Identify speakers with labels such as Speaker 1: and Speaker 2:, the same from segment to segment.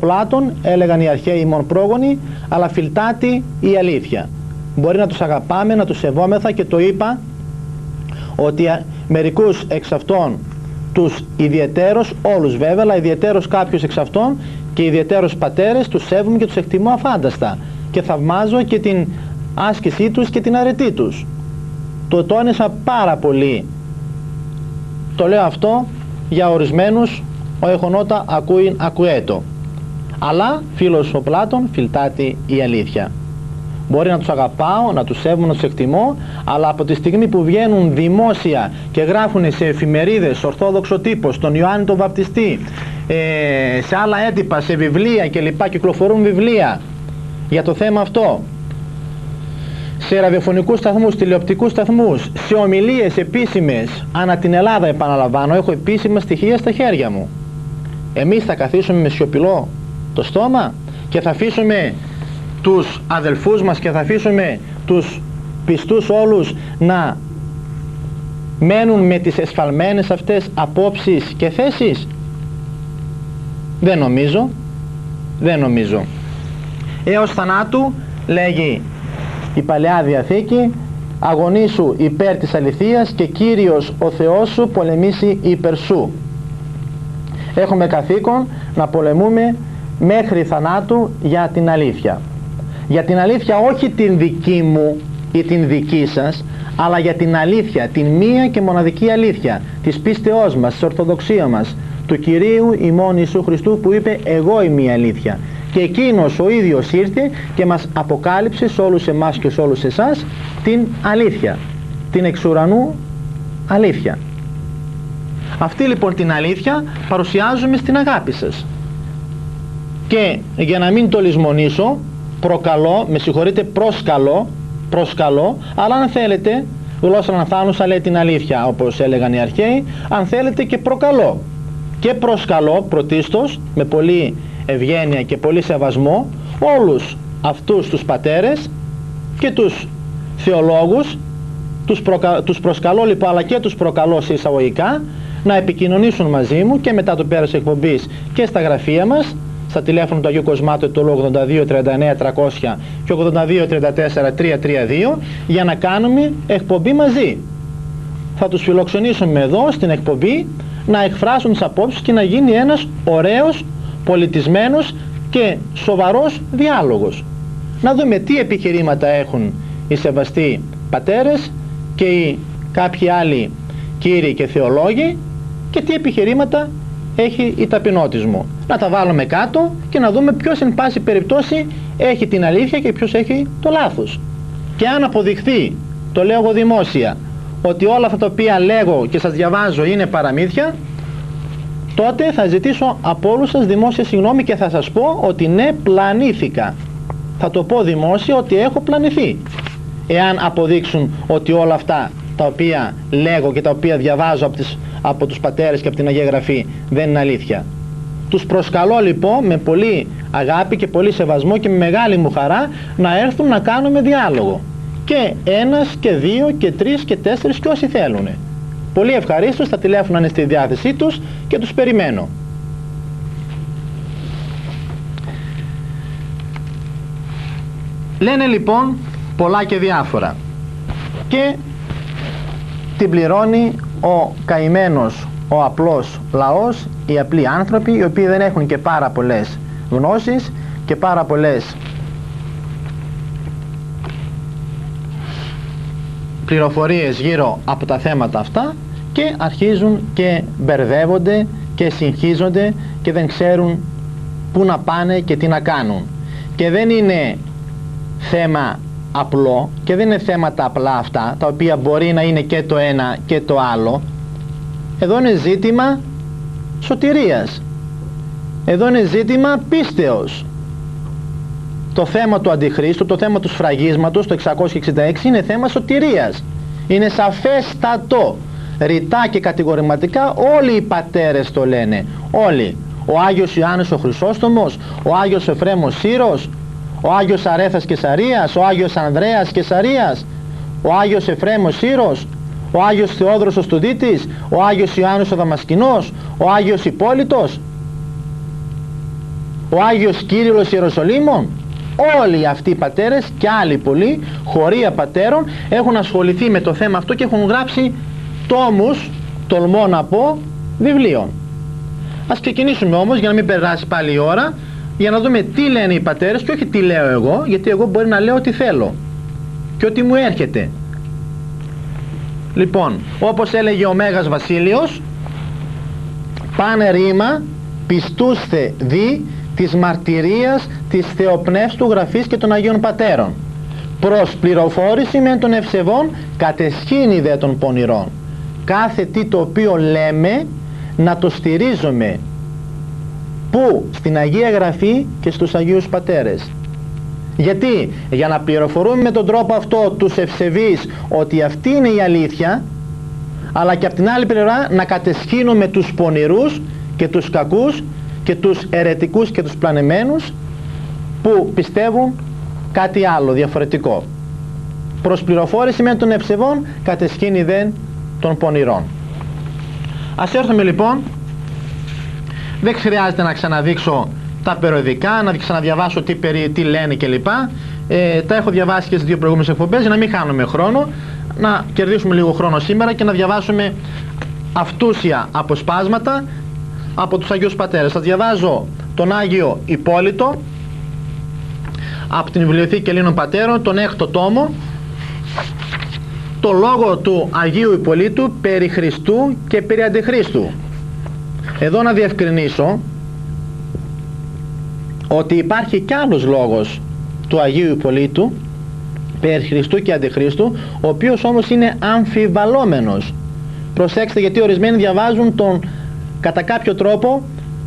Speaker 1: Πλάτων, έλεγαν οι αρχαίοι ημών πρόγονοι, αλλά φιλτάτη η αλήθεια. Μπορεί να τους αγαπάμε, να τους σεβόμεθα, και το είπα ότι μερικούς εξ αυτών τους ιδιαιτέρως, όλους βέβαια, αλλά ιδιαιτέρως κάποιους εξ αυτών και ιδιαιτέρως πατέρες, τους σέβομαι και τους εκτιμώ αφάνταστα και θαυμάζω και την άσκησή τους και την αρετή τους. Το τόνισα πάρα πολύ. Το λέω αυτό για ορισμένους, ο εχονότα ακούειν ακουέτο. Αλλά φίλος ο Πλάτων φιλτάτη η αλήθεια. Μπορεί να τους αγαπάω, να τους σέβομαι, να τους εκτιμώ, αλλά από τη στιγμή που βγαίνουν δημόσια και γράφουν σε εφημερίδες, ορθόδοξο τύπο, στον Ιωάννη τον Βαπτιστή, σε άλλα έντυπα, σε βιβλία κλπ, κυκλοφορούν βιβλία για το θέμα αυτό, σε ραδιοφωνικούς σταθμούς, τηλεοπτικούς σταθμούς, σε ομιλίες επίσημες ανά την Ελλάδα, επαναλαμβάνω, έχω επίσημα στοιχεία στα χέρια μου. Εμείς θα καθίσουμε με σιωπηλό το στόμα και θα αφήσουμε τους αδελφούς μας και θα αφήσουμε τους πιστούς όλους να μένουν με τις εσφαλμένες αυτές απόψεις και θέσεις? Δεν νομίζω. Έως θανάτου, λέγει η Παλαιά Διαθήκη, αγωνίσου υπέρ της αληθείας και Κύριος ο Θεός σου πολεμήσει υπέρ σου. Έχουμε καθήκον να πολεμούμε μέχρι θανάτου για την αλήθεια. Για την αλήθεια, όχι την δική μου ή την δική σας, αλλά για την αλήθεια, την μία και μοναδική αλήθεια της πίστεώς μας, της ορθοδοξίας μας, του Κυρίου ημών Ιησού Χριστού, που είπε εγώ είμαι η αλήθεια. Και εκείνος ο ίδιος ήρθε και μας αποκάλυψε σε όλους εμάς και σε όλους εσάς την αλήθεια, την εξ ουρανού αλήθεια. Αυτή λοιπόν την αλήθεια παρουσιάζουμε στην αγάπη σας. Και για να μην το λησμονήσω, προσκαλώ, αλλά αν θέλετε, γλώσσα αναθάνουσα λέει την αλήθεια, όπως έλεγαν οι αρχαίοι, αν θέλετε και προκαλώ. Και προσκαλώ πρωτίστως, με πολύ ευγένεια και πολύ σεβασμό, όλους αυτούς τους πατέρες και τους θεολόγους, τους προσκαλώ λοιπόν, αλλά και τους προκαλώ σε εισαγωγικά, να επικοινωνήσουν μαζί μου και μετά το πέρας εκπομπής και στα γραφεία μας, στα τηλέφωνα του Αγίου Κοσμάτου, το 82 39 300 και 82 34 332, για να κάνουμε εκπομπή μαζί. Θα τους φιλοξενήσουμε εδώ στην εκπομπή να εκφράσουν τις απόψεις και να γίνει ένας ωραίος, πολιτισμένος και σοβαρός διάλογος. Να δούμε τι επιχειρήματα έχουν οι σεβαστοί πατέρες και οι κάποιοι άλλοι κύριοι και θεολόγοι και τι επιχειρήματα έχει η ταπεινότης μου. Να τα βάλουμε κάτω και να δούμε ποιος εν πάση περιπτώσει έχει την αλήθεια και ποιος έχει το λάθος. Και αν αποδειχθεί, το λέω εγώ δημόσια, ότι όλα αυτά τα οποία λέγω και σας διαβάζω είναι παραμύθια, τότε θα ζητήσω από όλους σας δημόσια συγγνώμη και θα σας πω ότι ναι, πλανήθηκα. Θα το πω δημόσια ότι έχω πλανηθεί, εάν αποδείξουν ότι όλα αυτά τα οποία λέγω και τα οποία διαβάζω από τους πατέρες και από την Αγία Γραφή δεν είναι αλήθεια. Τους προσκαλώ λοιπόν με πολύ αγάπη και πολύ σεβασμό και με μεγάλη μου χαρά να έρθουν να κάνουμε διάλογο. Και ένας και δύο και τρεις και τέσσερις και όσοι θέλουν. Πολύ ευχαρίστως, τα τηλέφωνα είναι στη διάθεσή τους και τους περιμένω. Λένε λοιπόν πολλά και διάφορα και την πληρώνει ο καημένος, ο απλός λαός, οι απλοί άνθρωποι, οι οποίοι δεν έχουν και πάρα πολλές γνώσεις και πάρα πολλές πληροφορίες γύρω από τα θέματα αυτά και αρχίζουν και μπερδεύονται και συγχύζονται και δεν ξέρουν πού να πάνε και τι να κάνουν. Και δεν είναι θέμα απλό και δεν είναι θέματα απλά αυτά, τα οποία μπορεί να είναι και το ένα και το άλλο. Εδώ είναι ζήτημα σωτηρίας. Εδώ είναι ζήτημα πίστεως. Το θέμα του Αντιχρίστου, το θέμα του σφραγίσματος, το 666, είναι θέμα σωτηρίας. Είναι σαφέστατο. Ρητά και κατηγορηματικά όλοι οι πατέρες το λένε. Όλοι. Ο Άγιος Ιωάννης ο Χρυσόστομος, ο Άγιος Εφρέμος Σύρος, ο Άγιος Αρέθας Κεσαρίας, ο Άγιος Ανδρέας Κεσαρίας, ο Άγιος Εφρέμος Σύρος, ο Άγιος Θεόδωρος ο Στουδίτης, ο Άγιος Ιωάννης ο Δαμασκηνός, ο Άγιος Υπόλυτος. ο Άγιος Κύριλλος Ιεροσολύμων. Όλοι αυτοί οι πατέρες και άλλοι πολλοί, χωρία πατέρων, έχουν ασχοληθεί με το θέμα αυτό και έχουν γράψει τόμους, τολμώ να πω, βιβλίων. Ας ξεκινήσουμε όμως, για να μην περάσει πάλι η ώρα, για να δούμε τι λένε οι πατέρες και όχι τι λέω εγώ, γιατί εγώ μπορεί να λέω ό,τι θέλω και ό,τι μου έρχεται. Λοιπόν, όπως έλεγε ο Μέγας Βασίλειος, πάνε ρήμα πιστούσθε δι της μαρτυρίας της Θεοπνεύστου Γραφής και των Αγίων Πατέρων, προς πληροφόρηση με των ευσεβών κατεσχήνει δε των πονηρών. Κάθε τι το οποίο λέμε να το στηρίζουμε που στην Αγία Γραφή και στους Αγίους Πατέρες. Γιατί? Για να πληροφορούμε με τον τρόπο αυτό τους ευσεβείς ότι αυτή είναι η αλήθεια, αλλά και από την άλλη πλευρά να κατεσχύνουμε τους πονηρούς και τους κακούς και τους αιρετικούς και τους πλανεμένους που πιστεύουν κάτι άλλο διαφορετικό. Προς πληροφόρηση με των ευσεβών κατεσχύνει δεν των πονηρών. Ας έρθουμε λοιπόν, δεν χρειάζεται να ξαναδείξω τα περιοδικά, να ξαναδιαβάσω τι λένε κλπ. Τα έχω διαβάσει και στις δύο προηγούμενες εκπομπές για να μην χάνουμε χρόνο, να κερδίσουμε λίγο χρόνο σήμερα και να διαβάσουμε αυτούσια αποσπάσματα από τους Αγίους Πατέρες. Θα διαβάζω τον Άγιο Υπόλυτο από την Βιβλιοθήκη Ελλήνων Πατέρων, τον 6ο τόμο, το λόγο του Αγίου Υπολύτου περί Χριστού και περί Αντιχρίστου. Εδώ να διευκρινίσω ότι υπάρχει κι άλλος λόγος του Αγίου Υπολύτου περί Χριστού και Αντιχρίστου, ο οποίος όμως είναι αμφιβαλόμενος. Προσέξτε, γιατί ορισμένοι διαβάζουν τον κατά κάποιο τρόπο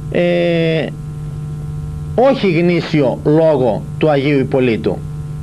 Speaker 1: όχι γνήσιο λόγο του Αγίου Υπολύτου.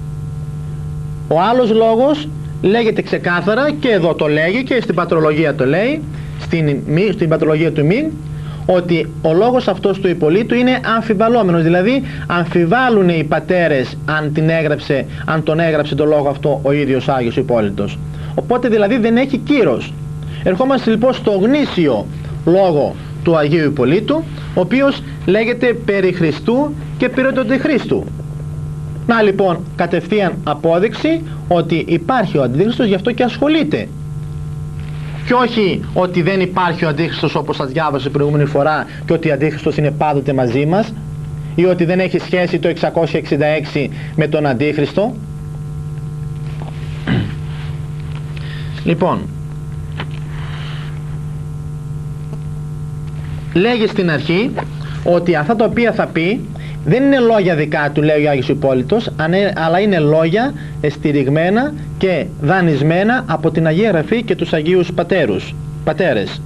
Speaker 1: Ο άλλος λόγος λέγεται ξεκάθαρα, και εδώ το λέγει και στην πατρολογία το λέει, στην πατρολογία του Μην, ότι ο λόγος αυτός του Υπολύτου είναι αμφιβαλόμενος, δηλαδή αμφιβάλλουν οι πατέρες αν τον έγραψε το λόγο αυτό ο ίδιος Άγιος Υπόλυτος. Οπότε δηλαδή δεν έχει κύρος. Ερχόμαστε λοιπόν στο γνήσιο λόγο του Αγίου Υπολύτου, ο οποίος λέγεται περί Χριστού και περί του Αντιχρίστου. Να λοιπόν κατευθείαν απόδειξη ότι υπάρχει ο Αντίχριστος, γι' αυτό και ασχολείται. Και όχι ότι δεν υπάρχει ο Αντίχριστος, όπως σας διάβασα προηγούμενη φορά, και ότι ο Αντίχριστος είναι πάντοτε μαζί μας, ή ότι δεν έχει σχέση το 666 με τον Αντίχριστο. Λοιπόν, λέγει στην αρχή ότι αυτά τα οποία θα πει δεν είναι λόγια δικά του, λέει ο Άγιος Υπόλυτος, αλλά είναι λόγια στηριγμένα και δανεισμένα από την Αγία Γραφή και τους Αγίους Πατέρες.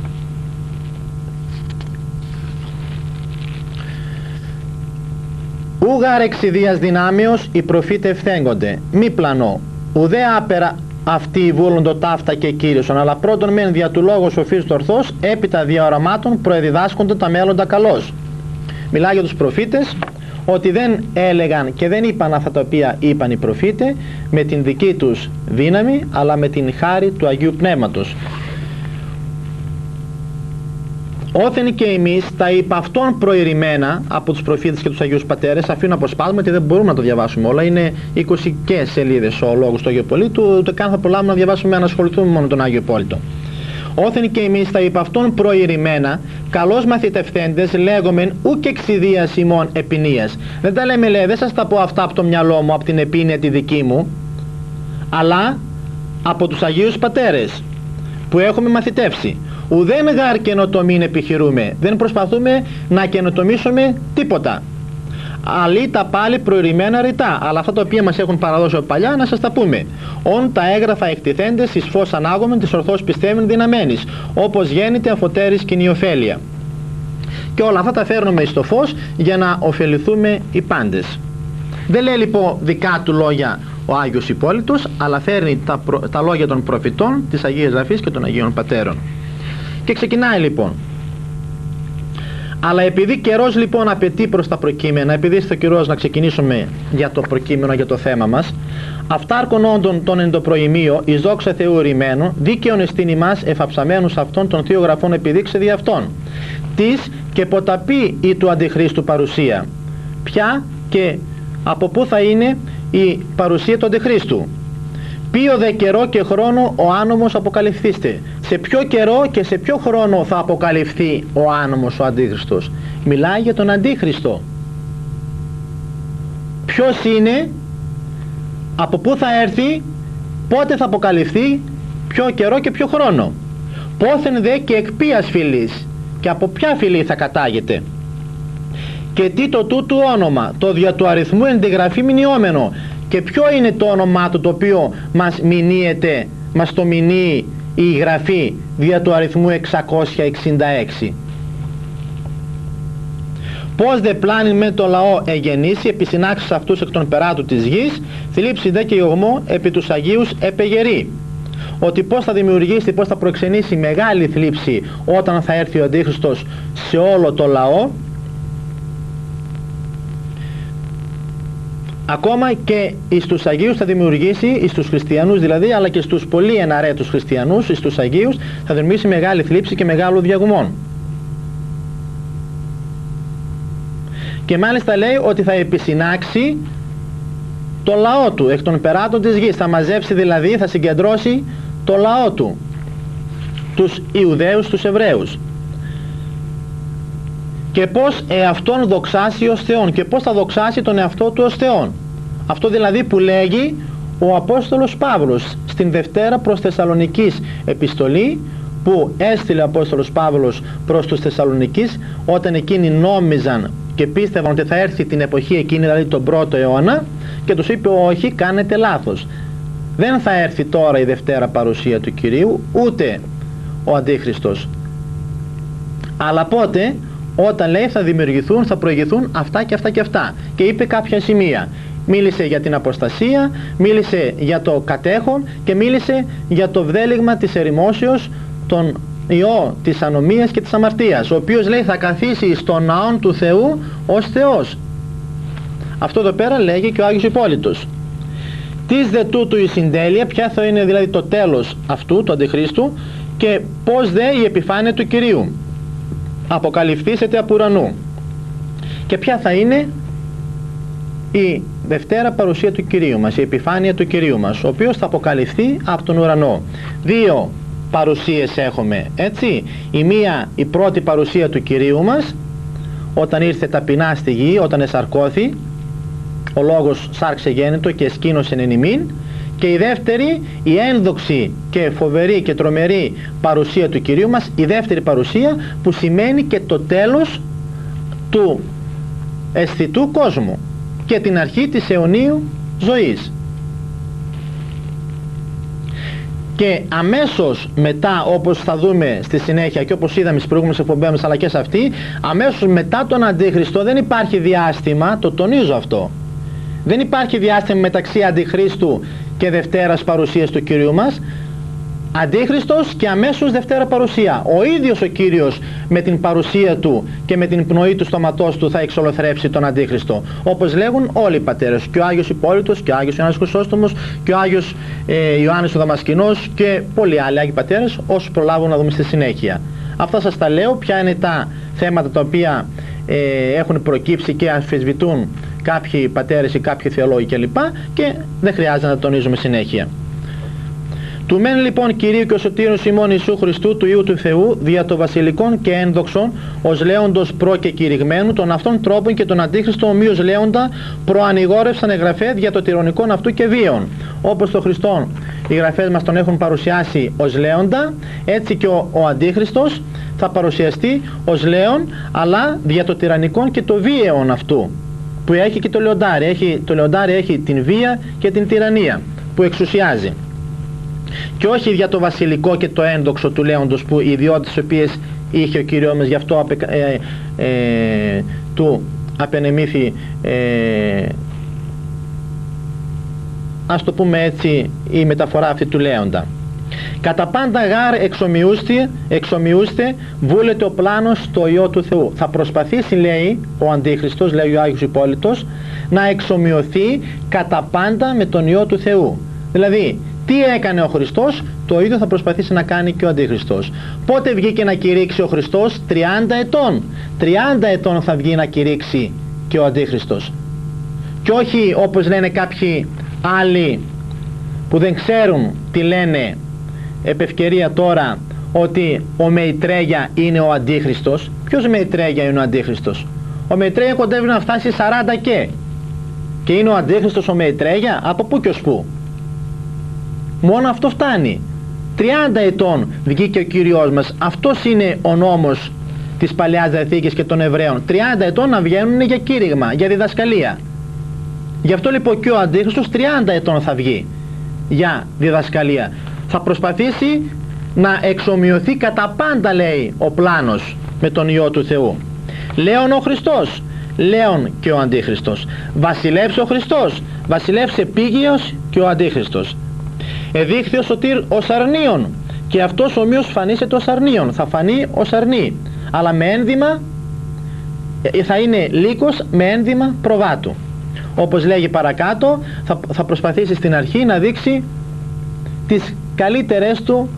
Speaker 1: Ούγαρ εξιδίας δυνάμεως οι προφήτες φθέγονται, μη πλανώ, ουδέ άπερα αυτοί βούλοντο ταύτα και κύρισον, αλλά πρώτον μεν δια του λόγου σοφής του ορθός, έπειτα δια οραμάτων προεδιδάσκονται τα μέλλοντα καλώς. Μιλάει για τους προφήτες, ότι δεν έλεγαν και δεν είπαν αυτά τα οποία είπαν οι προφήτες με την δική τους δύναμη, αλλά με την χάρη του Αγίου Πνεύματος. Όθεν και εμείς τα υπ' αυτών προειρημένα από τους προφήτες και τους Αγίους Πατέρες, αφήνω αποσπάσμα και δεν μπορούμε να το διαβάσουμε όλα, είναι 20 και σελίδες ο λόγος του Αγίου Υπολύτου, ούτε καν θα προλάβουμε να διαβάσουμε, να ασχοληθούμε μόνο τον Άγιο Υπόλυτο. Όθεν και εμείς τα υπ' αυτών προειρημένα, καλώς μαθητευθέντες, λέγομεν ουκ εξιδίας ημών επινίας. Δεν τα λέμε, λέει, δεν σας τα πω αυτά από το μυαλό μου, από την επίνεια τη δική μου, αλλά από τους Αγίους Πατέρες που έχουμε μαθητεύσει. Ουδέν γάρ καινοτομήν επιχειρούμε, δεν προσπαθούμε να καινοτομήσουμε τίποτα. Αλλή τα πάλι προειρημένα ρητά, αλλά αυτά τα οποία μας έχουν παραδώσει από παλιά να σας τα πούμε. Ον τα έγραφα εκτιθέντες εις φως ανάγομεν της ορθώς πιστεύειν δυναμένης, όπως γέννηται αφωτέρης κοινή ωφέλεια. Και όλα αυτά τα φέρνουμε στο φως για να ωφεληθούμε οι πάντες. Δεν λέει λοιπόν δικά του λόγια ο Άγιος Υπόλυτος, αλλά φέρνει τα λόγια των προφητών, της Αγίας Γραφής και των Αγίων Πατέρων. Και ξεκινάει λοιπόν. Αλλά επειδή καιρός λοιπόν απαιτεί προς τα προκείμενα, επειδή είστε καιρός να ξεκινήσουμε για το προκείμενο, για το θέμα μας, αυτάρκον όντων των εντοπροημείο, εις δόξα Θεού ρημένων, δίκαιον εστίν ημάς εφαψαμένους αυτών των θείων γραφών επιδείξε δι' αυτών. της και ποταπή η του Αντιχρίστου παρουσία. Ποια και από πού θα είναι η παρουσία του Αντιχρίστου? Ποιο δε καιρό και χρόνο ο άνομος αποκαλυφθήστε? Σε ποιο καιρό και σε ποιο χρόνο θα αποκαλυφθεί ο άνομος, ο Αντίχριστος? Μιλάει για τον Αντίχριστο. Ποιος είναι, από πού θα έρθει, πότε θα αποκαλυφθεί, ποιο καιρό και ποιο χρόνο? Πόθεν δε και εκ ποίας φυλής, και από ποια φυλή θα κατάγεται? Και τι το τούτου όνομα, το δια του αριθμού εντεγραφή μηνιόμενο? Και ποιο είναι το όνομά του το οποίο μας μηνύεται, μας το μηνύει η γραφή δια του αριθμού 666? Πώς δε πλάνει με το λαό εγεννήσει επί συνάξεις αυτούς εκ των περάτου της γης, θλίψη δε και ιωγμό επί τους Αγίους επεγερεί. Ότι πώς θα δημιουργήσει, πώς θα προξενήσει μεγάλη θλίψη όταν θα έρθει ο Αντίχριστος σε όλο το λαό, ακόμα και εις τους Αγίους θα δημιουργήσει, εις τους χριστιανούς δηλαδή, αλλά και στους πολύ εναρέτους χριστιανούς, εις τους Αγίους θα δημιουργήσει μεγάλη θλίψη και μεγάλο διαγμόν. Και μάλιστα λέει ότι θα επισυνάξει το λαό του εκ των περάτων της γης. Θα μαζέψει δηλαδή, θα συγκεντρώσει το λαό του, τους Ιουδαίους, τους Εβραίους. Και πώς εαυτόν δοξάσει ως Θεόν, και πώς θα δοξάσει τον εαυτό του ως Θεόν. Αυτό δηλαδή που λέγει ο Απόστολος Παύλος στην Δευτέρα προς Θεσσαλονικής επιστολή, που έστειλε ο Απόστολος Παύλος προς τους Θεσσαλονικείς όταν εκείνοι νόμιζαν και πίστευαν ότι θα έρθει την εποχή εκείνη, δηλαδή τον 1ο αιώνα, και τους είπε όχι, κάνετε λάθος. Δεν θα έρθει τώρα η Δευτέρα παρουσία του Κυρίου, ούτε ο Αντίχριστος. Αλλά πότε? Όταν λέει θα δημιουργηθούν, θα προηγηθούν αυτά και αυτά και αυτά. Και είπε κάποια σημεία. Μίλησε για την αποστασία, μίλησε για το κατέχον και μίλησε για το βδέλιγμα της ερημόσεως, τον ιό της ανομίας και της αμαρτίας, ο οποίος λέει θα καθίσει στον ναόν του Θεού ως Θεός. Αυτό εδώ πέρα λέγει και ο Άγιος Υπόλοιτος. Τις δε τούτου η συντέλεια, ποια θα είναι δηλαδή το τέλος αυτού του Αντιχρίστου, και πώς δε η επιφάνεια του Κυρίου αποκαλυφθήσεται από ουρανού, και ποια θα είναι η Δευτέρα παρουσία του Κυρίου μας, η επιφάνεια του Κυρίου μας, ο οποίος θα αποκαλυφθεί από τον ουρανό. Δύο παρουσίες έχουμε, έτσι. Η μία, η πρώτη παρουσία του Κυρίου μας όταν ήρθε ταπεινά στη γη, όταν εσαρκώθη, ο Λόγος σάρξε γέννητο και εσκήνωσεν εν ημίν. Και η δεύτερη, η ένδοξη και φοβερή και τρομερή παρουσία του Κυρίου μας, η δεύτερη παρουσία που σημαίνει και το τέλος του αισθητού κόσμου και την αρχή της αιωνίου ζωής. Και αμέσως μετά, όπως θα δούμε στη συνέχεια και όπως είδαμε στις προηγούμενες εκπομπές αλλά και σε αυτή, αμέσως μετά τον Αντίχριστο δεν υπάρχει διάστημα, το τονίζω αυτό, δεν υπάρχει διάστημα μεταξύ Αντιχρίστου και Δευτέρας παρουσίας του Κυρίου μας. Αντίχριστος και αμέσως Δευτέρα παρουσία. Ο ίδιος ο Κύριος με την παρουσία του και με την πνοή του στόματός του θα εξολοθρέψει τον Αντίχριστο, όπως λέγουν όλοι οι πατέρες, και ο Άγιος Υπόλοιτος και ο Άγιος Ιωάννης Χρυσόστομος και ο Άγιος Ιωάννης ο Δαμασκηνός και πολλοί άλλοι Άγιοι πατέρες, όσους προλάβουν να δούμε στη συνέχεια. Αυτά σας τα λέω, ποια είναι τα θέματα τα οποία έχουν προκύψει και αμφισβητούν κάποιοι πατέρες ή κάποιοι θεολόγοι κλπ. Και δεν χρειάζεται να τονίζουμε συνέχεια. Του μεν λοιπόν Κυρίου και ο Σωτήρος ημών Ιησού Χριστού, του Υιού του Θεού, δια το βασιλικών και ένδοξων, ως λέοντος προ και κηρυγμένου, των αυτών τρόπων και τον Αντίχριστο ομοίως λέοντα, προανηγόρευσαν εγγραφέ δια το τυρονικών αυτού και βίων. Όπως το Χριστόν οι γραφές μας τον έχουν παρουσιάσει ως λέοντα, έτσι και ο Αντίχριστος θα παρουσιαστεί ως λέον, αλλά δια το τυραννικών και το βίαιον αυτού, που έχει και το λεοντάρι. Το λεοντάρι έχει την βία και την τυραννία που εξουσιάζει. Και όχι για το βασιλικό και το ένδοξο του λέοντος, που οι ιδιότητες τις οποίες είχε ο Κύριος μας, γι' αυτό του απενεμήθη, ας το πούμε έτσι, η μεταφορά αυτή του λέοντα. Κατά πάντα γάρ εξομοιούστε βούλεται ο πλάνος στο Υιό του Θεού. Θα προσπαθήσει, λέει ο Αντίχριστος, λέει ο Άγιος Υπόλοιτος, να εξομοιωθεί κατά πάντα με τον Υιό του Θεού. Δηλαδή, Τι έκανε ο Χριστός, το ίδιο θα προσπαθήσει να κάνει και ο Αντίχριστος. Πότε βγήκε να κηρύξει ο Χριστός? 30 ετών. 30 ετών θα βγει να κηρύξει και ο Αντίχριστος. Και όχι όπως λένε κάποιοι άλλοι που δεν ξέρουν τι λένε επ' ευκαιρία τώρα, ότι ο Μεϊτρέγια είναι ο Αντίχριστος. Ποιος Μεϊτρέγια είναι ο Αντίχριστος? Ο Μεϊτρέγια κοντεύει να φτάσει 40 και είναι ο Αντίχριστος ο Μεϊτρέγια? Από πού και ως πού? Μόνο αυτό φτάνει. 30 ετών βγήκε ο Κύριος μας. Αυτός είναι ο νόμος της Παλαιάς Διαθήκης και των Εβραίων. 30 ετών να βγαίνουν για κήρυγμα, για διδασκαλία. Γι' αυτό λοιπόν και ο Αντίχριστος 30 ετών θα βγει για διδασκαλία. Θα προσπαθήσει να εξομοιωθεί κατά πάντα, λέει, ο πλάνος με τον Υιό του Θεού. Λέων ο Χριστός, λέων και ο Αντίχριστος. Βασιλεύς ο Χριστός, βασιλεύς επίγειος και ο Αντίχριστος. Εδείχθη ο Σωτήρ ως αρνίον, και αυτός ομοίως φανήσεται ως αρνίον. Θα φανεί ως αρνί, αλλά με ένδυμα, θα είναι λύκος με ένδυμα προβάτου. Όπως λέγει παρακάτω, θα προσπαθήσει στην αρχή να δείξει τις καλύτερες του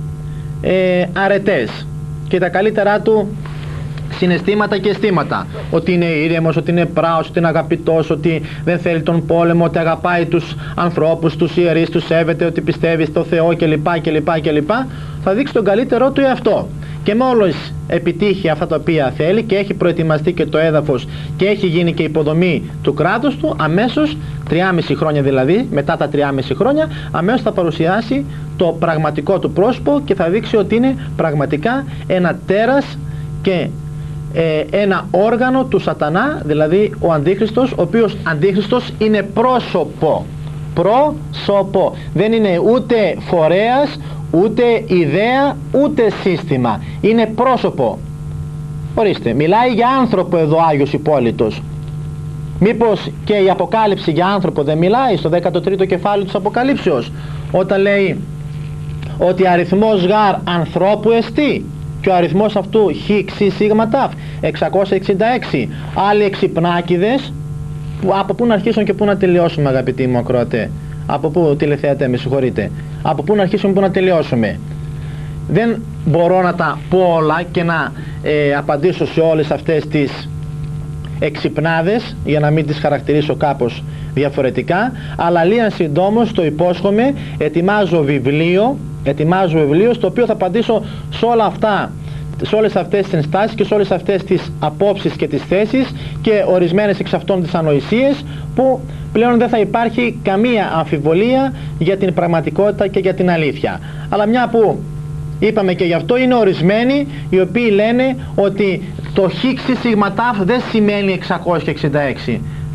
Speaker 1: αρετές και τα καλύτερά του συναισθήματα και αισθήματα. Ότι είναι ήρεμος, ότι είναι πράος, ότι είναι αγαπητός, ότι δεν θέλει τον πόλεμο, ότι αγαπάει τους ανθρώπους, τους ιερείς, τους σέβεται, ότι πιστεύει στο Θεό κλπ. Θα δείξει τον καλύτερό του εαυτό. Και μόλις επιτύχει αυτά τα οποία θέλει και έχει προετοιμαστεί και το έδαφος και έχει γίνει και υποδομή του κράτους του, αμέσως 3,5 χρόνια δηλαδή, μετά τα 3,5 χρόνια, αμέσως θα παρουσιάσει το πραγματικό του πρόσωπο και θα δείξει ότι είναι πραγματικά ένα τέρας και ένα όργανο του σατανά, δηλαδή ο Αντίχριστος, ο οποίος Αντίχριστος είναι πρόσωπο. Πρόσωπο. Δεν είναι ούτε φορέας, ούτε ιδέα, ούτε σύστημα. Είναι πρόσωπο. Ορίστε, μιλάει για άνθρωπο εδώ Άγιος Υπόλυτος. Μήπως και η Αποκάλυψη για άνθρωπο δεν μιλάει στο 13ο κεφάλαιο της Αποκαλύψεως, όταν λέει ότι αριθμός γάρ ανθρώπου εστί, και ο αριθμός αυτού χ-ξ-σ-τ, 666. Άλλοι εξυπνάκηδες, από πού να αρχίσουν και πού να τελειώσουμε, αγαπητοί μου ακροατέ? Από πού, τηλεθεατέ, με συγχωρείτε? Από πού να αρχίσουμε, πού να τελειώσουμε? Δεν μπορώ να τα πω όλα και να απαντήσω σε όλες αυτές τις εξυπνάδες, για να μην τις χαρακτηρίσω κάπως διαφορετικά, αλλά λίγαν συντόμως το υπόσχομαι, ετοιμάζω βιβλίο στο οποίο θα απαντήσω σε όλα αυτά, σε όλες αυτές τις ενστάσεις και σε όλες αυτές τις απόψεις και τις θέσεις και ορισμένες εξ αυτών τις ανοησίες, που πλέον δεν θα υπάρχει καμία αμφιβολία για την πραγματικότητα και για την αλήθεια. Αλλά μια που είπαμε και γι' αυτό, είναι ορισμένοι οι οποίοι λένε ότι το χ-σ-τ δεν σημαίνει 666.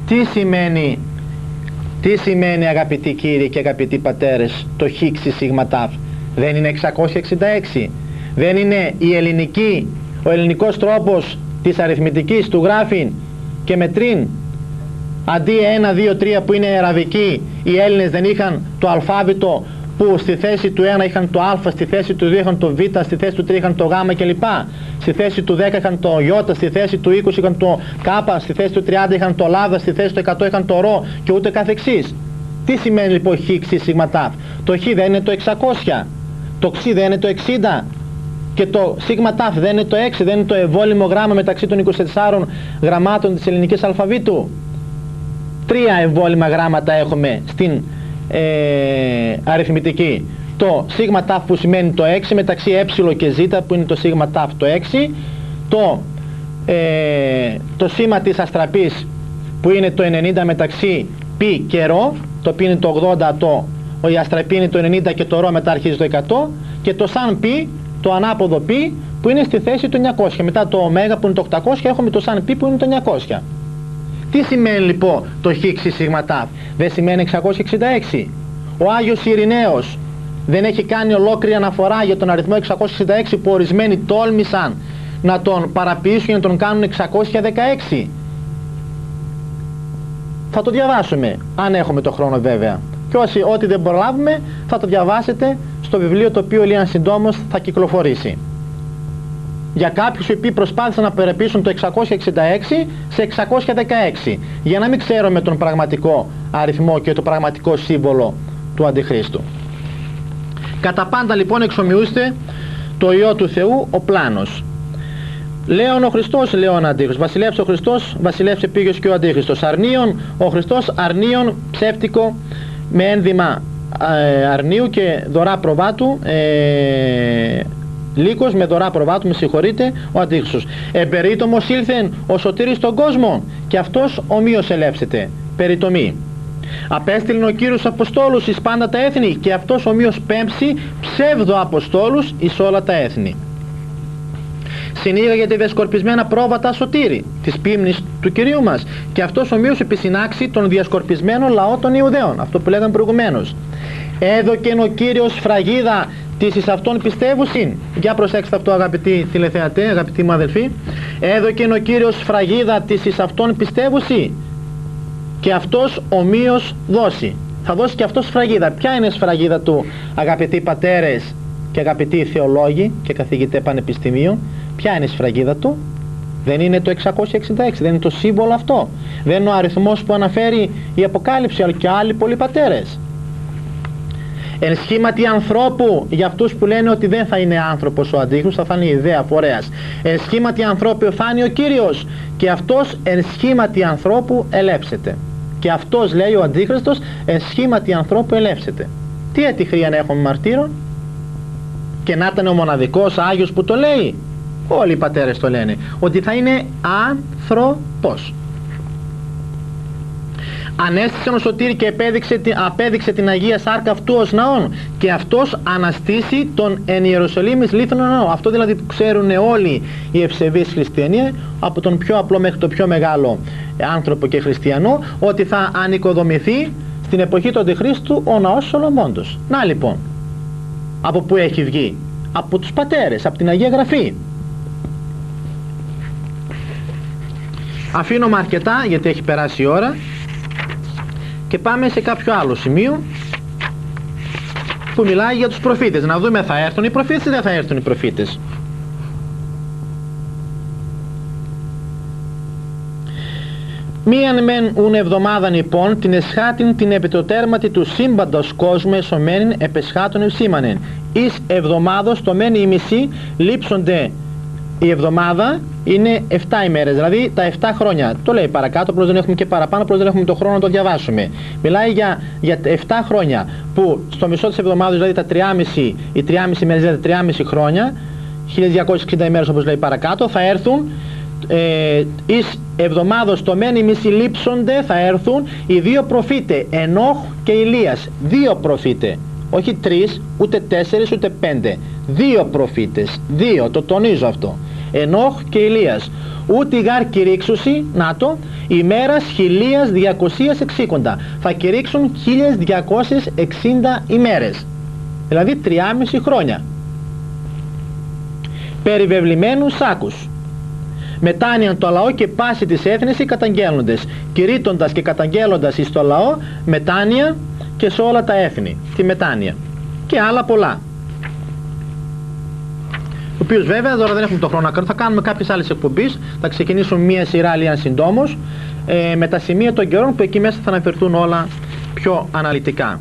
Speaker 1: Τι σημαίνει αγαπητοί κύριοι και αγαπητοί πατέρες το χ-σ-τ? Δεν είναι 666? Δεν είναι ο ελληνικός τρόπος της αριθμητικής του γράφην και μετρίν? Αντί 1, 2, 3 που είναι αραβική, οι Έλληνες δεν είχαν το αλφάβητο, που στη θέση του 1 είχαν το α, στη θέση του 2 είχαν το β, στη θέση του 3 είχαν το γ κλπ. Στη θέση του 10 είχαν το ι, στη θέση του 20 είχαν το κ, στη θέση του 30 είχαν το λ, στη θέση του 100 είχαν το ρο και ούτε καθεξής. Τι σημαίνει λοιπόν χ-σ-τ? Το χ δεν είναι το 600, το ξ δεν είναι το 60 και το σ-τ δεν είναι το 6, δεν είναι το ευόλυμο γράμμα μεταξύ των 24 γραμμάτων της ελληνικής αλφαβήτου? 3 ευόλυμα γράμματα έχουμε στην αριθμητική. Το σ-τ που σημαίνει το 6 μεταξύ ε και ζ που είναι το σ-τ το 6, το σήμα της αστραπής που είναι το 90 μεταξύ π και ρο, το π είναι το 80, η αστραπή είναι το 90 και το ρο μετά αρχίζει το 100, και το σαν π, το ανάποδο π που είναι στη θέση του 900, μετά το ω που είναι το 800 έχουμε το σαν π που είναι το 900. Τι σημαίνει λοιπόν το χ-σ-τ? Δεν σημαίνει 666. Ο Άγιος Ειρηναίος δεν έχει κάνει ολόκληρη αναφορά για τον αριθμό 666 που ορισμένοι τόλμησαν να τον παραποιήσουν και να τον κάνουν 616? Θα το διαβάσουμε, αν έχουμε το χρόνο βέβαια. Και όσοι ό,τι δεν προλάβουμε θα το διαβάσετε στο βιβλίο, το οποίο λίγαν συντόμως θα κυκλοφορήσει. Για κάποιους οι οποίοι προσπάθησαν να περαποιήσουν το 666 σε 616, για να μην ξέρουμε τον πραγματικό αριθμό και το πραγματικό σύμβολο του Αντιχρίστου. Κατά πάντα λοιπόν εξομοιούστε το Υιό του Θεού ο πλάνος. Λέων ο Χριστός, λέων αντίχριστος. Βασιλεύς ο Χριστός, βασιλεύς επίγειος και ο αντίχριστος. Αρνίων ο Χριστός, αρνίων ψεύτικο με ένδυμα αρνίου και δωρά προβάτου, λύκος με δωρά προβάτου, με συγχωρείτε, ο αντίχριστος. Εμπερίτομος ήλθεν ο σωτήρης στον κόσμο και αυτός ομοίως ελεύσεται. Περιτομή. Απέστειλεν ο Κύριος Αποστόλους εις πάντα τα έθνη και αυτός ομοίως πέμψει ψεύδο Αποστόλους εις όλα τα έθνη. Συνήγαγε τη διασκορπισμένα πρόβατα σωτήρη της πίμνης του Κυρίου μας και αυτός ομοίως επισυνάξει τον διασκορπισμένο λαό των Ιουδαίων, αυτό που λέγαμε προηγουμένως. Έδωκεν ο Κύριος φραγίδα της εις αυτόν πιστεύουσιν. Για προσέξτε αυτό αγαπητοί τηλεθεατέ, αγαπητοί μου αδελφοί. Έδωκεν ο Κύριος φραγίδα της εις αυτόν πιστεύουσι και αυτός ομοίως δώσει. Θα δώσει και αυτός σφραγίδα. Ποια είναι η σφραγίδα του, αγαπητοί πατέρες και αγαπητοί θεολόγοι και καθηγητές πανεπιστημίων? Ποια είναι η σφραγίδα του? Δεν είναι το 666, δεν είναι το σύμβολο αυτό, δεν είναι ο αριθμός που αναφέρει η Αποκάλυψη, αλλά και άλλοι πολλοί πατέρες. Εν σχήματι ανθρώπου, για αυτούς που λένε ότι δεν θα είναι άνθρωπος ο Αντίχριστος, θα είναι ιδέα φορέας. Εν σχήματι ανθρώπου θα είναι ο Κύριος και αυτός εν σχήματι ανθρώπου ελεύσεται. Και αυτός, λέει ο Αντίχριστος, εν σχήματι ανθρώπου ελεύσεται. Τι ατυχρία να έχουμε μαρτύρων? Και να ήταν ο μοναδικός Άγιος που το λέει? Όλοι οι πατέρες το λένε, ότι θα είναι άνθρωπος. Ανέστησε ο Σωτήρη και απέδειξε την Αγία Σάρκα αυτού ως ναόν και αυτός αναστήσει τον εν Ιερουσαλήμης λίθον ναό. Αυτό δηλαδή που ξέρουν όλοι οι ευσεβείς χριστιανοί, από τον πιο απλό μέχρι το πιο μεγάλο άνθρωπο και χριστιανό, ότι θα ανοικοδομηθεί στην εποχή του Αντιχρίστου ο ναός Σολομώντος. Να λοιπόν, από πού έχει βγει? Από τους πατέρες, από την Αγία Γραφή. Αφήνομαι αρκετά γιατί έχει περάσει η ώρα και πάμε σε κάποιο άλλο σημείο που μιλάει για τους προφήτες. Να δούμε, θα έρθουν οι προφήτες ή δεν θα έρθουν οι προφήτες? Μίαν μεν ουν εβδομάδαν υπόν την εσχάτην την επιτοτέρματι του σύμπαντος κόσμου εσωμένην επεσχάτων ευσήμανεν. Εις εβδομάδος το μένει η μισή λείψονται. Η εβδομάδα είναι 7 ημέρες, δηλαδή τα 7 χρόνια. Το λέει παρακάτω, απλώς δεν έχουμε και παραπάνω, απλώς δεν έχουμε το χρόνο να το διαβάσουμε. Μιλάει για 7 χρόνια που στο μισό της εβδομάδας, δηλαδή τα 3,5, οι 3,5 ημέρες, δηλαδή 3,5 χρόνια, 1260 ημέρες όπως λέει παρακάτω, θα έρθουν εις εβδομάδος το μένει μισή λείψονται, θα έρθουν οι δύο προφήτε, Ενόχ και Ηλίας. Δύο προφήτε, όχι 3, ούτε 4, ούτε 5. Δύο προφήτες, δύο, το τονίζω αυτό. Ενόχ και Ηλίας. Ούτε γάρ κηρύξουσι, να το, ημέρας 1260. Θα κηρύξουν 1260 ημέρες. Δηλαδή 3,5 χρόνια. Περιβεβλημένους σάκους. Μετάνοιαν το λαό και πάση της έθνης οι καταγγέλλοντες. Κηρύττοντας και καταγγέλλοντας εις το λαό μετάνοια και σε όλα τα έθνη. Τη μετάνοια. Και άλλα πολλά. Ο οποίος βέβαια τώρα δεν έχουμε το χρόνο να κάνουμε, θα κάνουμε κάποιες άλλες εκπομπές, θα ξεκινήσουμε μία σειρά λίγαν συντόμως με τα σημεία των καιρών που εκεί μέσα θα αναφερθούν όλα πιο αναλυτικά.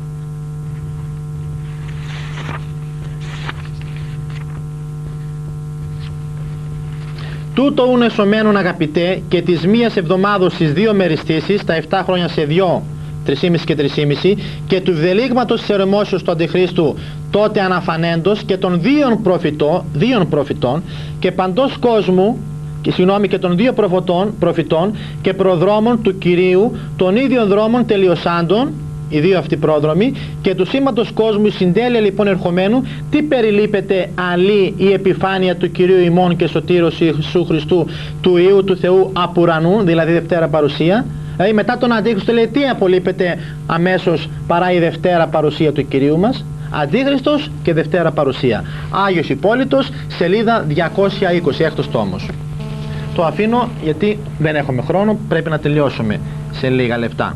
Speaker 1: Τούτο ούν εσωμένων αγαπητέ και της μίας εβδομάδος στις δύο μεριστήσεις, τα 7 χρόνια σε 2, 3,5 και 3,5 και του βδελίγματος της ερεμόσεως του Αντιχρίστου τότε αναφανέντος και των δύο προφητών και παντός κόσμου και των δύο προφητών και προδρόμων του Κυρίου των ίδιων δρόμων τελειωσάντων, οι δύο αυτοί πρόδρομοι, και του σήματος κόσμου η συντέλεια λοιπόν ερχομένου, τι περιλείπεται αλλή η επιφάνεια του Κυρίου ημών και σωτήρος Ιησού Χριστού του Υιού του Θεού απ' ουρανού, δηλαδή Δευτέρα Παρουσία. Δηλαδή μετά τον Αντίχριστο λέει τι απολείπεται αμέσως παρά η Δευτέρα Παρουσία του Κυρίου μας? Αντίχριστος και Δευτέρα Παρουσία. Άγιος Υπόλυτος, σελίδα 220, έκτος τόμος. Το αφήνω γιατί δεν έχουμε χρόνο, πρέπει να τελειώσουμε σε λίγα λεπτά.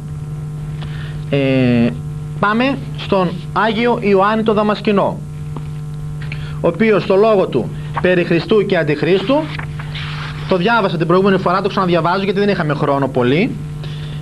Speaker 1: Πάμε στον Άγιο Ιωάννη το Δαμασκηνό, ο οποίος στο λόγο του περί Χριστού και Αντιχρίστου, το διάβασα την προηγούμενη φορά, το ξαναδιαβάζω γιατί δεν είχαμε χρόνο πολύ.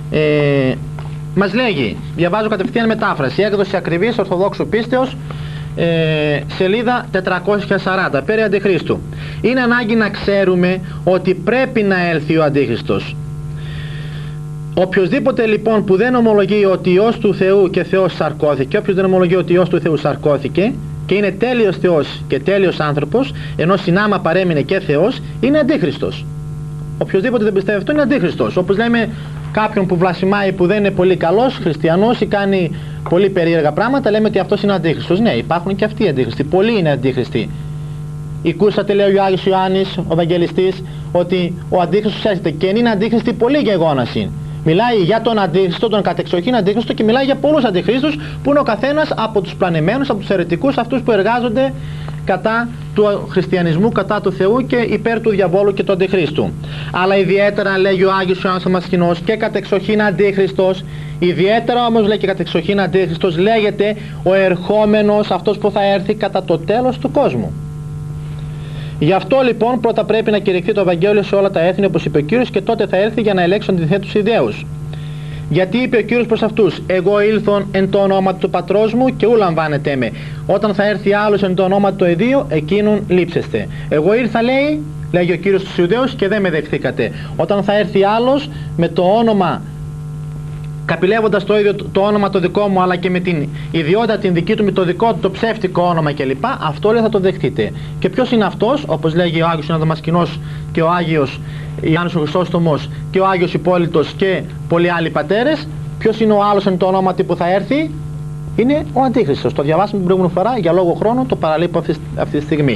Speaker 1: Μας λέγει, διαβάζω κατευθείαν μετάφραση, έκδοση ακριβής Ορθοδόξου πίστεως, σελίδα 440, περί Αντιχρίστου. Είναι ανάγκη να ξέρουμε ότι πρέπει να έλθει ο Αντίχριστος. Οποιοςδήποτε λοιπόν που δεν ομολογεί ότι Υιός του Θεού και Θεός σαρκώθηκε, όποιος δεν ομολογεί ότι Υιός του Θεού σαρκώθηκε και είναι τέλειος Θεός και τέλειος άνθρωπος, ενώ συνάμα παρέμεινε και Θεός, είναι Αντίχριστος. Οποιοςδήποτε δεν πιστεύει αυτό είναι Αντίχριστος. Όπως λέμε κάποιον που βλασιμάει, που δεν είναι πολύ καλός χριστιανός ή κάνει πολύ περίεργα πράγματα, λέμε ότι αυτός είναι Αντίχριστος. Ναι, υπάρχουν και αυτοί οι Αντίχριστοι. Πολλοί είναι Αντίχριστοι. Ακούσατε, λέει ο Άγιος Ιωάννης, ο Ευαγγελιστής, ότι ο Αντίχριστος έρχεται και είναι Αντίχριστοι πολλοί γεγόνασιν. Μιλάει για τον Αντίχριστο, τον κατεξοχήν Αντίχριστο, και μιλάει για πολλούς Αντιχρίστους που είναι ο καθένας από τους πλανεμένους, από τους αιρετικούς, αυτούς που εργάζονται κατά του χριστιανισμού, κατά του Θεού και υπέρ του διαβόλου και του Αντιχρίστου. Αλλά ιδιαίτερα, λέγει ο Άγιος Ιωάννης ο Δαμασκηνός, και κατεξοχήν Αντίχριστος, ιδιαίτερα όμως λέει και κατεξοχήν Αντίχριστος, λέγεται ο ερχόμενος, αυτός που θα έρθει κατά το τέλος του κόσμου. Γι' αυτό λοιπόν πρώτα πρέπει να κηρυχθεί το Ευαγγέλιο σε όλα τα έθνη, όπως είπε ο Κύριος, και τότε θα έρθει για να ελέγξει τους αντιθέτους ιδέους. Γιατί είπε ο Κύριος προς αυτούς: εγώ ήλθον εν το ονόματι του πατρός μου και ου λαμβάνετε με. Όταν θα έρθει άλλος εν το ονόματι το ιδίο, εκείνον λείψεστε. Εγώ ήρθα, λέγει ο Κύριος στους Ιουδαίους, και δεν με δεχθήκατε. Όταν θα έρθει άλλος με το όνομα, καπηλεύοντας το ίδιο το όνομα το δικό μου, αλλά και με την ιδιότητα την δική του, με το δικό του το ψεύτικο όνομα κλπ., αυτό λέει θα το δεχτείτε. Και ποιος είναι αυτός? Όπως λέγει ο Άγιος Δαμασκηνός και ο Άγιος Ιωάννης ο Χρυσόστομος και ο Άγιος Υπόλυτος και πολλοί άλλοι πατέρες, ποιος είναι ο άλλος εν το όνομα που θα έρθει? Είναι ο Αντίχριστος. Το διαβάσαμε την προηγούμενη φορά, για λόγω χρόνου το παραλείπω αυτή τη στιγμή.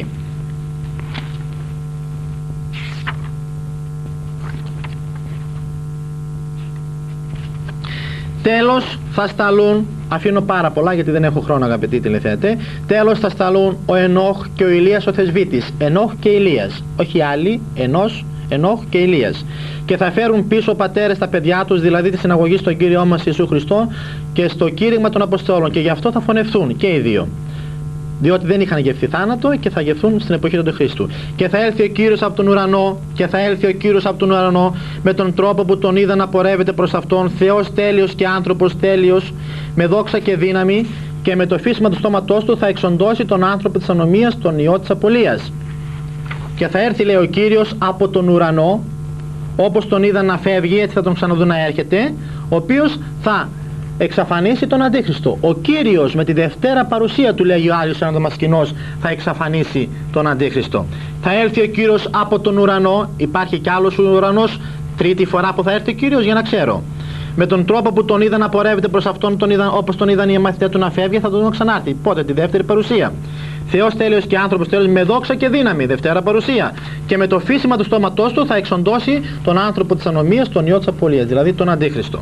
Speaker 1: Τέλος θα σταλούν, αφήνω πάρα πολλά γιατί δεν έχω χρόνο αγαπητοί τηλεθεατές, τέλος θα σταλούν ο Ενώχ και ο Ηλίας ο Θεσβήτης. Ενώχ και Ηλίας, όχι άλλοι, Ενώχ και Ηλίας. Και θα φέρουν πίσω πατέρες τα παιδιά τους, δηλαδή τη συναγωγή στον Κύριό μας Ιησού Χριστό και στο κήρυγμα των Αποστόλων, και γι' αυτό θα φωνευθούν και οι δύο. Διότι δεν είχαν γευθεί θάνατο και θα γευθούν στην εποχή του Χριστού. Και θα έλθει ο Κύριος από τον ουρανό, και θα έλθει ο Κύριος από τον ουρανό με τον τρόπο που τον είδα να πορεύεται προς αυτόν, Θεός τέλειος και άνθρωπος τέλειος, με δόξα και δύναμη, και με το φύσμα του στόματός του θα εξοντώσει τον άνθρωπο της ανομίας, τον ιό της απολίας. Και θα έρθει, λέει, ο Κύριος από τον ουρανό, όπως τον είδα να φεύγει, έτσι θα τον ξαναδούν να έρχεται, ο οποίος θα εξαφανίσει τον Αντίχριστο. Ο Κύριος με τη δευτέρα παρουσία του, λέγει ο Άγιος Δαμασκηνός, θα εξαφανίσει τον Αντίχριστο. Θα έρθει ο Κύριος από τον ουρανό, υπάρχει κι άλλος ουρανός, τρίτη φορά που θα έρθει ο Κύριος, για να ξέρω. Με τον τρόπο που τον είδα να πορεύεται προς αυτόν, όπως τον είδαν οι μαθητές του να φεύγει, θα τον δουν ξανάρθει. Πότε? Τη δεύτερη παρουσία. Θεός τέλειος και άνθρωπος τέλειος, με δόξα και δύναμη, δευτέρα παρουσία. Και με το φύσιμα του στόματός του θα εξοντώσει τον άνθρωπο της ανομίας, τον ιό της απολίας, δηλαδή τον Αντίχριστο.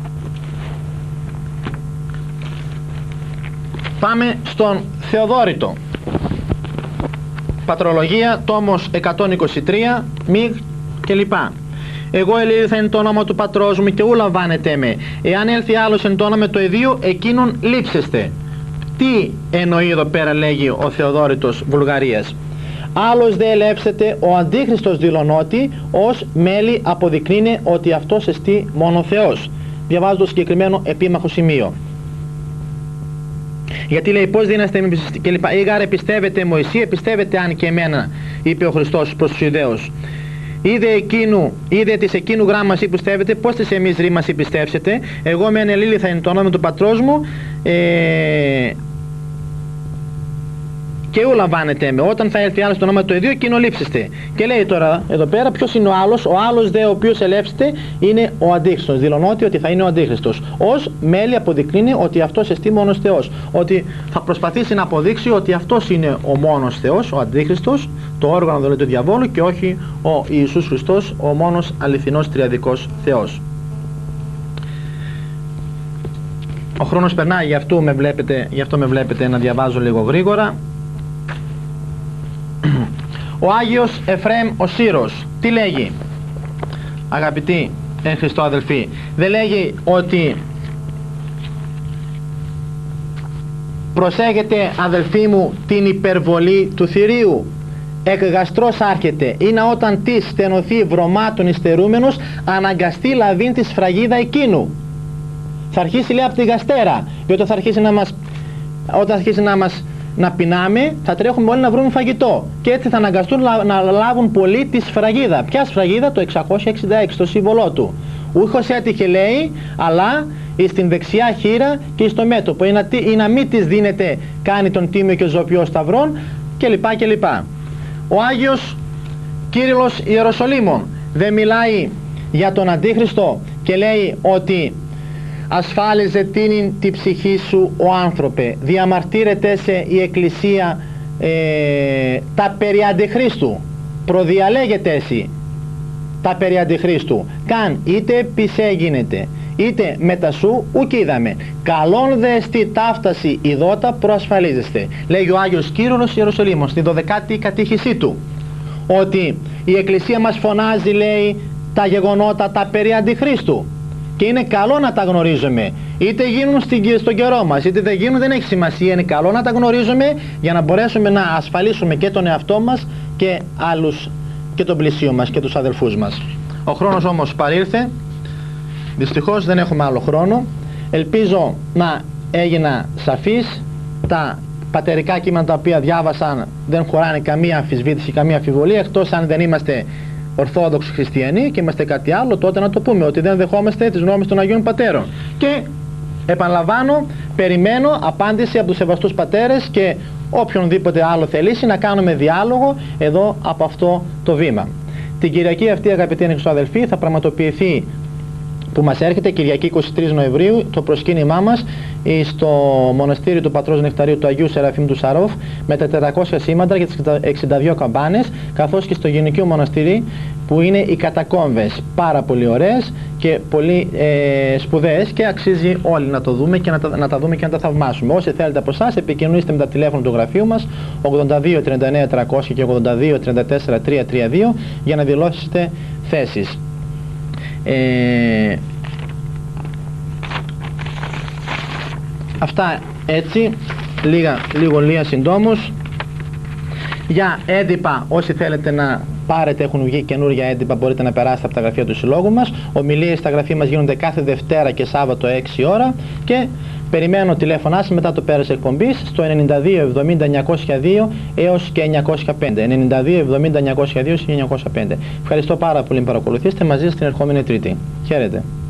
Speaker 1: Πάμε στον Θεοδόρητο. Πατρολογία, τόμος 123, μυγ κλπ. Εγώ ελήλθα εν το όνομα του πατρός μου και ου λαμβάνετε με. Εάν έλθει άλλος εν το όνομα το ιδίου, εκείνον λείψεστε. Τι εννοεί εδώ πέρα, λέγει ο Θεοδόρητος Βουλγαρίας? Άλλος δε ελεύσετε, ο Αντίχριστος δηλωνότι, ως μέλη αποδεικνύει ότι αυτός εστί μόνο Θεός. Διαβάζω το συγκεκριμένο επίμαχο σημείο. Γιατί λέει πώς δίναστε και λοιπά. Ήγαρε πιστεύετε Μωυσή, πιστεύετε αν και εμένα, είπε ο Χριστός προς τους Ιουδαίους. Είδε της εκείνου γράμμας ή πιστεύετε, πώς της εμείς ρήμας ή πιστεύσετε. Εγώ με ανελήληθα εν το όνομα του πατρός μου, και ου λαμβάνετε με. Όταν θα έρθει άλλος το όνομα του ιδίου, εκείνο λείψεστε. Και λέει τώρα εδώ πέρα ποιος είναι ο άλλος? Ο άλλος δε ο οποίος ελεύσετε είναι ο Αντίχριστος. Δηλωνότι ότι θα είναι ο Αντίχριστος. Ως μέλη αποδεικνύει ότι αυτός εστί μόνος Θεός. Ότι θα προσπαθήσει να αποδείξει ότι αυτός είναι ο μόνος Θεός, ο Αντίχριστος, το όργανο δηλαδή του διαβόλου, και όχι ο Ιησούς Χριστός, ο μόνος αληθινός τριαδικός Θεός. Ο χρόνος περνάει, γι' αυτό με βλέπετε να διαβάζω λίγο γρήγορα. Ο Άγιος Εφραίμ ο Σύρος τι λέγει, αγαπητοί εν Χριστώ αδελφοί? Δεν λέγει ότι προσέχετε αδελφοί μου την υπερβολή του θηρίου? Εκ γαστρός άρχεται, είναι όταν της στενωθεί βρωμάτων υστερούμενος, αναγκαστεί λαβήν τη σφραγίδα εκείνου. Θα αρχίσει, λέει, από τη γαστέρα, διότι όταν θα αρχίσει να μας να πεινάμε, θα τρέχουμε όλοι να βρούμε φαγητό. Και έτσι θα αναγκαστούν να λάβουν πολύ τη σφραγίδα. Ποια σφραγίδα? Το 666, το σύμβολό του. Ούχος έτυχε, λέει, αλλά στην δεξιά χείρα και στο μέτωπο. Ή να μην της δίνεται, κάνει τον τίμιο και ζωπιό σταυρών, κλπ. Ο Άγιος Κύριλλος Ιεροσολύμων δεν μιλάει για τον Αντίχριστο και λέει ότι ασφάλιζε τίνην τη ψυχή σου ο άνθρωπε, διαμαρτύρεται σε η Εκκλησία τα περί Αντιχρίστου, προδιαλέγεται εσύ τα περί Αντιχρίστου, καν είτε πισέγινεται είτε μετασού ουκ είδαμε, καλόν δε εστί ταύταση ειδώτα προασφαλίζεστε. Λέγει ο Άγιος Κύριλλος Ιεροσολύμων στη 12η κατήχησή του, ότι η Εκκλησία μας φωνάζει, λέει, τα γεγονότα τα περί Αντιχρίστου και είναι καλό να τα γνωρίζουμε, είτε γίνουν στον καιρό μας είτε δεν γίνουν, δεν έχει σημασία, είναι καλό να τα γνωρίζουμε για να μπορέσουμε να ασφαλίσουμε και τον εαυτό μας και άλλους, και τον πλησίο μας και τους αδελφούς μας. Ο χρόνος όμως παρήλθε, δυστυχώς δεν έχουμε άλλο χρόνο. Ελπίζω να έγινα σαφής. Τα πατερικά κείμενα τα οποία διάβασαν δεν χωράνε καμία αμφισβήτηση, καμία αμφιβολία, εκτός αν δεν είμαστε Ορθόδοξοι Χριστιανοί και είμαστε κάτι άλλο, τότε να το πούμε ότι δεν δεχόμαστε τις γνώμες των Αγίων Πατέρων. Και επαναλαμβάνω, περιμένω απάντηση από τους σεβαστούς πατέρες και οποιονδήποτε άλλο θελήσει να κάνουμε διάλογο εδώ από αυτό το βήμα. Την Κυριακή αυτή, αγαπητοί αδελφοί, θα πραγματοποιηθεί, που μας έρχεται, Κυριακή 23 Νοεμβρίου, το προσκύνημά μας στο μοναστήρι του Πατρός Νεκταρίου του Αγίου Σεραφείμ του Σαρόφ με τα 400 σήμαντρα και τις 62 καμπάνες, καθώς και στο γυναικείο μοναστήρι που είναι οι κατακόμβες, πάρα πολύ ωραίες και πολύ σπουδαίες και αξίζει όλοι να το δούμε και να τα δούμε και να τα θαυμάσουμε. Όσοι θέλετε από εσάς, επικοινωνήστε με τα τηλέφωνα του γραφείου μας 82 39 300 και 82 34 332 για να δηλώσετε θέσεις. Αυτά έτσι, λίγα συντόμως. Για έντυπα, όσοι θέλετε να πάρετε, έχουν βγει καινούργια έντυπα, μπορείτε να περάσετε από τα γραφεία του συλλόγου μας. Ομιλίες στα γραφεία μας γίνονται κάθε Δευτέρα και Σάββατο 6 ώρα και περιμένω τηλέφωνά σας μετά το πέρας εκπομπής στο 92 70 902 έως και 905. 92 70 902 και 905. Ευχαριστώ πάρα πολύ που παρακολουθήσετε, μαζί σας την ερχόμενη Τρίτη. Χαίρετε.